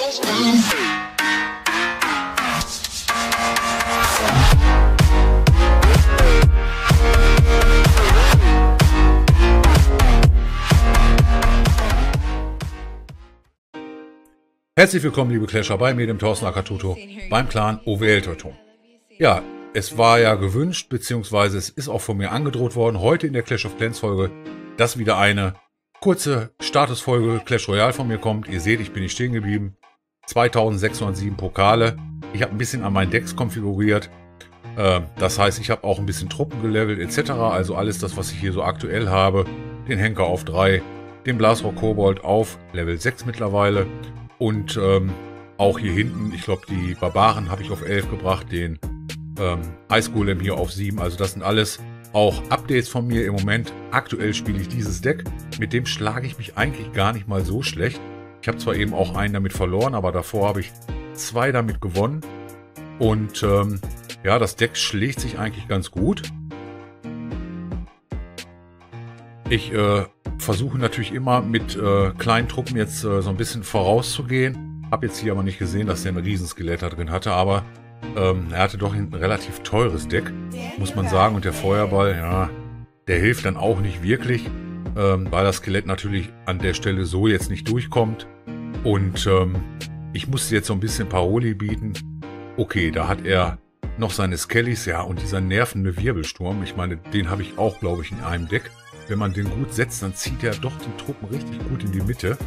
Herzlich willkommen, liebe Clasher, bei mir, dem Thorsten Akatuto, beim Clan OWL Teuton. Ja, es war ja gewünscht, beziehungsweise es ist auch von mir angedroht worden, heute in der Clash of Clans Folge, dass wieder eine kurze Statusfolge Clash Royale von mir kommt. Ihr seht, ich bin nicht stehen geblieben. 2607 Pokale. Ich habe ein bisschen an meinen Decks konfiguriert. Das heißt, ich habe auch ein bisschen Truppen gelevelt etc. Also alles das, was ich hier so aktuell habe. Den Henker auf 3, den Blasrock Kobold auf Level 6 mittlerweile. Und auch hier hinten, ich glaube, die Barbaren habe ich auf 11 gebracht, den Eisgolem hier auf 7. Also das sind alles auch Updates von mir im Moment. Aktuell spiele ich dieses Deck. Mit dem schlage ich mich eigentlich gar nicht mal so schlecht. Ich habe zwar eben auch einen damit verloren, aber davor habe ich 2 damit gewonnen. Und ja, das Deck schlägt sich eigentlich ganz gut. Ich versuche natürlich immer mit kleinen Truppen jetzt so ein bisschen vorauszugehen. Habe jetzt hier aber nicht gesehen, dass der ein Riesenskelett da drin hatte, aber er hatte doch ein relativ teures Deck, muss man sagen. Und der Feuerball, ja, der hilft dann auch nicht wirklich, weil das Skelett natürlich an der Stelle so jetzt nicht durchkommt. Und ich musste jetzt so ein bisschen Paroli bieten. Okay, da hat er noch seine Skellys, ja, und dieser nervende Wirbelsturm. Ich meine, den habe ich auch, glaube ich, in einem Deck. Wenn man den gut setzt, dann zieht er doch die Truppen richtig gut in die Mitte.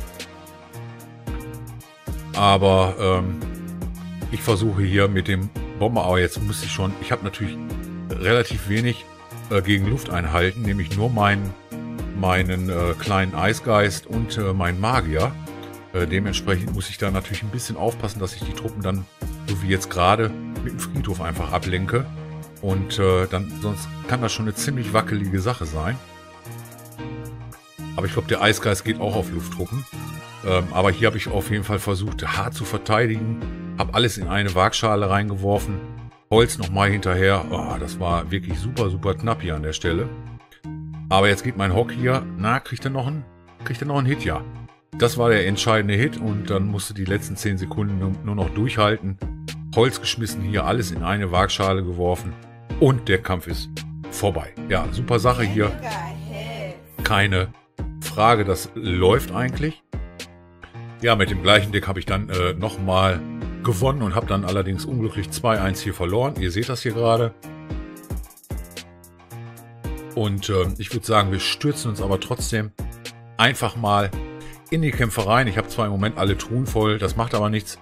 Aber ich versuche hier mit dem Bomber, aber jetzt muss ich schon, ich habe natürlich relativ wenig gegen Lufteinheiten, nämlich nur meinen kleinen Eisgeist und meinen Magier. Dementsprechend muss ich da natürlich ein bisschen aufpassen, dass ich die Truppen dann, so wie jetzt gerade, mit dem Friedhof einfach ablenke. Und dann, sonst kann das schon eine ziemlich wackelige Sache sein. Aber ich glaube, der Eisgeist geht auch auf Lufttruppen. Aber hier habe ich auf jeden Fall versucht, hart zu verteidigen. Habe alles in eine Waagschale reingeworfen. Holz nochmal hinterher. Oh, das war wirklich super, super knapp hier an der Stelle. Aber jetzt geht mein Hock hier. Na, kriegt er noch einen Hit? Ja. Das war der entscheidende Hit. Und dann musste die letzten 10 Sekunden nur noch durchhalten. Holz geschmissen hier, alles in eine Waagschale geworfen. Und der Kampf ist vorbei. Ja, super Sache hier. Keine Frage, das läuft eigentlich. Ja, mit dem gleichen Deck habe ich dann nochmal gewonnen und habe dann allerdings unglücklich 2-1 hier verloren. Ihr seht das hier gerade. Und ich würde sagen, wir stürzen uns aber trotzdem einfach mal in die Kämpfereien. Ich habe zwar im Moment alle Truhen voll, das macht aber nichts.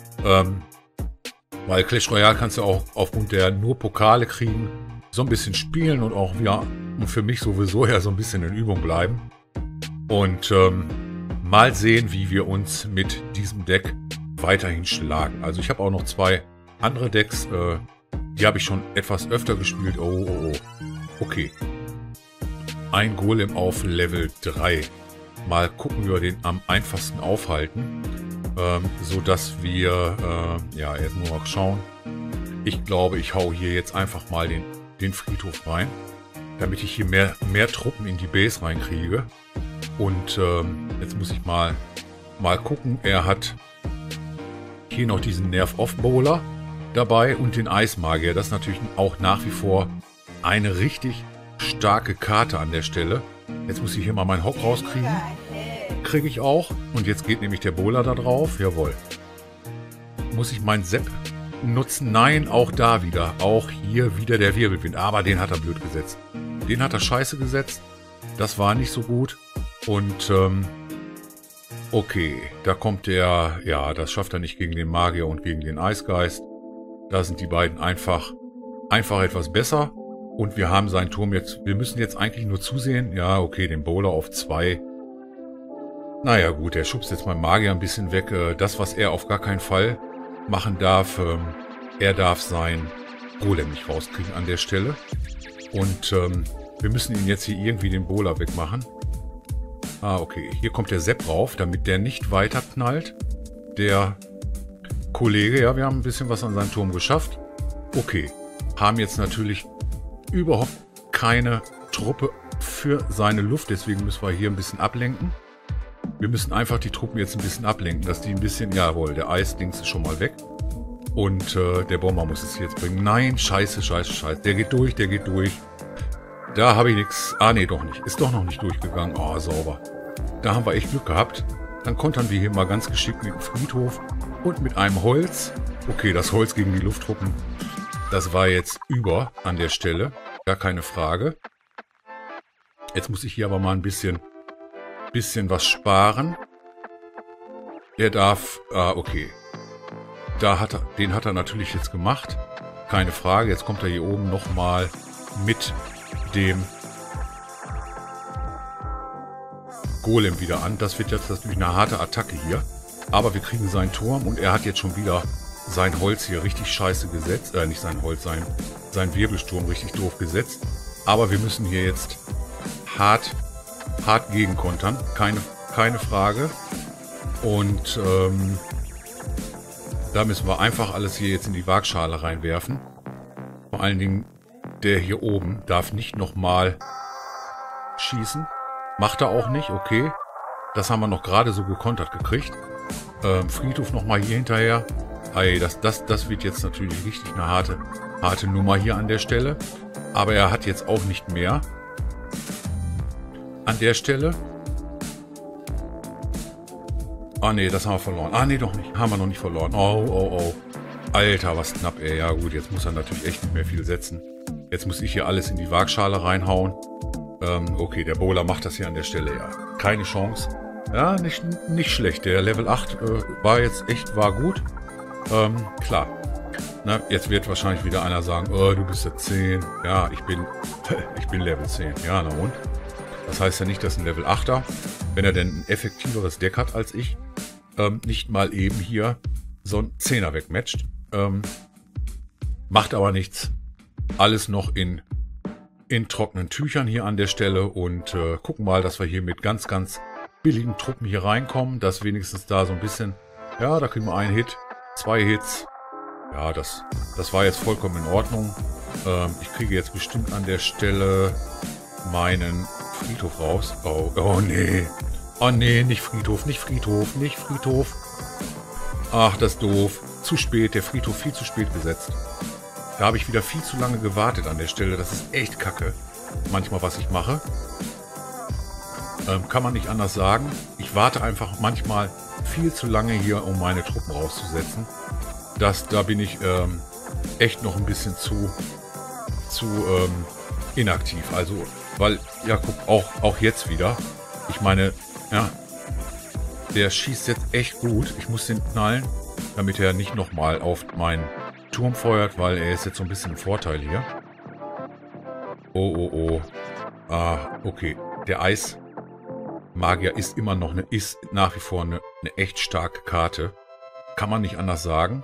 Weil Clash Royale kannst du auch aufgrund der nur Pokale kriegen, so ein bisschen spielen und auch wieder für mich sowieso ja so ein bisschen in Übung bleiben. Und mal sehen, wie wir uns mit diesem Deck weiterhin schlagen. Also ich habe auch noch 2 andere Decks, die habe ich schon etwas öfter gespielt. Oh. Okay. Ein Golem auf Level 3. Mal gucken, wie wir den am einfachsten aufhalten. So dass wir, ja, jetzt nur noch schauen. Ich glaube, ich hau hier jetzt einfach mal den Friedhof rein, damit ich hier mehr Truppen in die Base reinkriege. Und jetzt muss ich mal gucken. Er hat hier noch diesen Nerf-Off-Bowler dabei und den Eismagier. Das ist natürlich auch nach wie vor eine richtig starke Karte an der Stelle. Jetzt muss ich hier mal meinen Hock rauskriegen. Kriege ich auch. Und jetzt geht nämlich der Bowler da drauf. Jawohl. Muss ich meinen Sepp nutzen? Nein, auch da wieder. Auch hier wieder der Wirbelwind. Aber den hat er blöd gesetzt. Den hat er scheiße gesetzt. Das war nicht so gut. Und okay, da kommt der, ja, das schafft er nicht gegen den Magier und gegen den Eisgeist. Da sind die beiden einfach etwas besser. Und wir haben seinen Turm jetzt, wir müssen jetzt eigentlich nur zusehen. Ja, okay, den Bowler auf 2. Naja gut, der schubst jetzt mein Magier ein bisschen weg. Das, was er auf gar keinen Fall machen darf, er darf sein Golem nicht rauskriegen an der Stelle. Und wir müssen ihn jetzt hier irgendwie den Bowler wegmachen. Ah, okay. Hier kommt der Sepp rauf, damit der nicht weiter knallt. Der Kollege, ja, wir haben ein bisschen was an seinem Turm geschafft. Okay. Haben jetzt natürlich überhaupt keine Truppe für seine Luft. Deswegen müssen wir hier ein bisschen ablenken. Wir müssen einfach die Truppen jetzt ein bisschen ablenken, dass die ein bisschen... Jawohl, der Eisdings ist schon mal weg. Und der Bomber muss es jetzt bringen. Nein, scheiße, scheiße, scheiße. Der geht durch, der geht durch. Da habe ich nichts... Ah, nee, doch nicht. Ist doch noch nicht durchgegangen. Oh, sauber. Da haben wir echt Glück gehabt. Dann kontern wir hier mal ganz geschickt mit dem Friedhof und mit einem Holz. Okay, das Holz gegen die Lufttruppen. Das war jetzt über an der Stelle. Gar keine Frage. Jetzt muss ich hier aber mal ein bisschen was sparen. Der darf... Ah, okay. Den hat er natürlich jetzt gemacht. Keine Frage. Jetzt kommt er hier oben nochmal mit dem Golem wieder an. Das wird jetzt natürlich eine harte Attacke hier. Aber wir kriegen seinen Turm und er hat jetzt schon wieder sein Holz hier richtig scheiße gesetzt. Nicht sein Holz, sein Wirbelsturm richtig doof gesetzt. Aber wir müssen hier jetzt hart gegenkontern. Keine Frage. Und da müssen wir einfach alles hier jetzt in die Waagschale reinwerfen. Vor allen Dingen der hier oben darf nicht nochmal schießen. Macht er auch nicht, okay. Das haben wir noch gerade so gekontert gekriegt. Friedhof nochmal hier hinterher. Ei, das wird jetzt natürlich richtig eine harte Nummer hier an der Stelle. Aber er hat jetzt auch nicht mehr. An der Stelle. Ah ne, das haben wir verloren. Ah ne, doch nicht. Haben wir noch nicht verloren. Oh. Alter, was knapp, ey. Ja gut, jetzt muss er natürlich echt nicht mehr viel setzen. Jetzt muss ich hier alles in die Waagschale reinhauen. Okay, der Bowler macht das hier an der Stelle, ja. Keine Chance. Ja, nicht schlecht. Der Level 8 war gut. Klar. Na, jetzt wird wahrscheinlich wieder einer sagen, du bist ja 10. Ja, ich bin Level 10. Ja, na und? Das heißt ja nicht, dass ein Level 8er, wenn er denn ein effektiveres Deck hat als ich, nicht mal eben hier so ein 10er wegmatcht. Macht aber nichts. Alles noch in trockenen Tüchern hier an der Stelle und gucken mal, dass wir hier mit ganz, ganz billigen Truppen hier reinkommen, dass wenigstens da so ein bisschen, ja, da kriegen wir einen Hit, 2 Hits. Ja, das war jetzt vollkommen in Ordnung. Ich kriege jetzt bestimmt an der Stelle meinen Friedhof raus. Oh nee. Oh nee, nicht Friedhof. Ach, das ist doof. Zu spät, der Friedhof viel zu spät gesetzt. Da habe ich wieder viel zu lange gewartet an der Stelle. Das ist echt kacke. Manchmal, was ich mache. Kann man nicht anders sagen. Ich warte einfach manchmal viel zu lange hier, um meine Truppen rauszusetzen. Da bin ich echt noch ein bisschen zu inaktiv. Also, weil, ja, guck, auch jetzt wieder. Ich meine, ja, der schießt jetzt echt gut. Ich muss den knallen, damit er nicht nochmal auf meinen Turm feuert, weil er ist jetzt so ein bisschen im Vorteil hier. Oh. Ah, okay. Der Eismagier ist immer noch ist nach wie vor eine echt starke Karte. Kann man nicht anders sagen.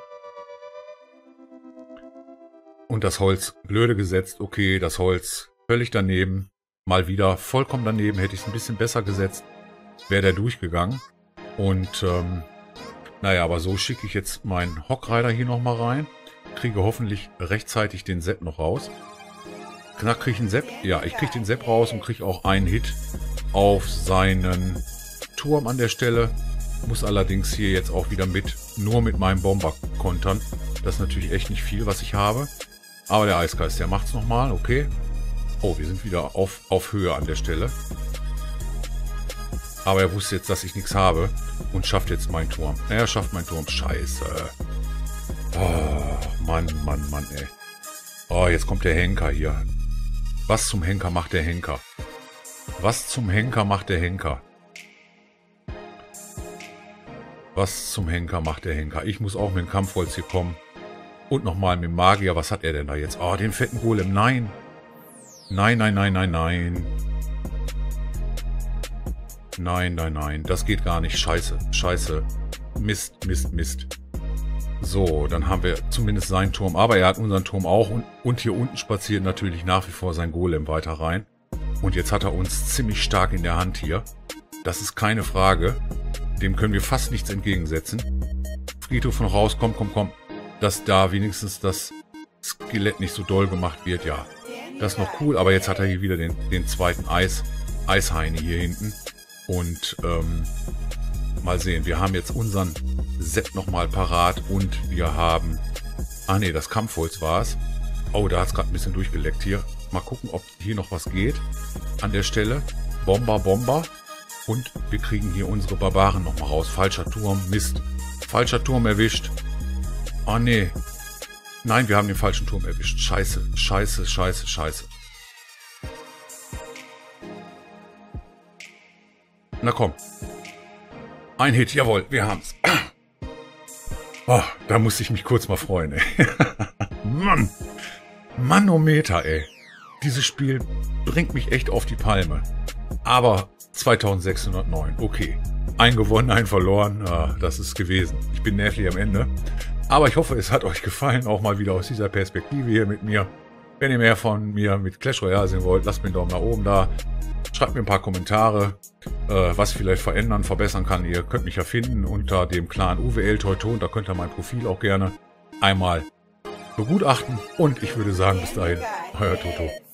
Und das Holz blöde gesetzt. Okay, das Holz völlig daneben. Mal wieder vollkommen daneben. Hätte ich es ein bisschen besser gesetzt, wäre der durchgegangen. Und naja, aber so schicke ich jetzt meinen Hockrider hier nochmal rein. Kriege hoffentlich rechtzeitig den Sepp noch raus. Knack, kriege ich einen Sepp? Ja, ich kriege den Sepp raus und kriege auch einen Hit auf seinen Turm an der Stelle. Muss allerdings hier jetzt auch wieder nur mit meinem Bomber kontern. Das ist natürlich echt nicht viel, was ich habe. Aber der Eisgeist, der macht es nochmal, okay. Oh, wir sind wieder auf Höhe an der Stelle. Aber er wusste jetzt, dass ich nichts habe und schafft jetzt meinen Turm. Er schafft meinen Turm. Scheiße. Oh, Mann, ey. Oh, jetzt kommt der Henker hier. Was zum Henker macht der Henker? Was zum Henker macht der Henker? Was zum Henker macht der Henker? Ich muss auch mit dem Kampfholz hier kommen. Und nochmal mit dem Magier. Was hat er denn da jetzt? Oh, den fetten Golem. Nein. Nein. Nein. Das geht gar nicht. Scheiße. Mist. So, dann haben wir zumindest seinen Turm. Aber er hat unseren Turm auch. Und hier unten spaziert natürlich nach wie vor sein Golem weiter rein. Und jetzt hat er uns ziemlich stark in der Hand hier. Das ist keine Frage. Dem können wir fast nichts entgegensetzen. Friedhof noch raus. Komm. Dass da wenigstens das Skelett nicht so doll gemacht wird. Ja, das ist noch cool. Aber jetzt hat er hier wieder den zweiten Eisheini hier hinten. Und mal sehen. Wir haben jetzt unseren Set nochmal parat und wir haben... Ah ne, das Kampfholz war es. Oh, da hat es gerade ein bisschen durchgeleckt hier. Mal gucken, ob hier noch was geht an der Stelle. Bomber, Bomber. Und wir kriegen hier unsere Barbaren nochmal raus. Falscher Turm, Mist. Falscher Turm erwischt. Oh ne. Nein, wir haben den falschen Turm erwischt. Scheiße, scheiße, scheiße, scheiße. Na komm. Ein Hit, jawohl, wir haben's. Oh, da musste ich mich kurz mal freuen, ey. Mann. Manometer, ey. Dieses Spiel bringt mich echt auf die Palme. Aber 2609, okay. Ein gewonnen, ein verloren, das ist gewesen. Ich bin nervlich am Ende. Aber ich hoffe, es hat euch gefallen, auch mal wieder aus dieser Perspektive hier mit mir. Wenn ihr mehr von mir mit Clash Royale sehen wollt, lasst mir einen Daumen nach oben da. Schreibt mir ein paar Kommentare, was ich vielleicht verändern, verbessern kann. Ihr könnt mich ja finden unter dem Clan UWL Teuton. Da könnt ihr mein Profil auch gerne einmal begutachten. Und ich würde sagen, bis dahin, euer Toto.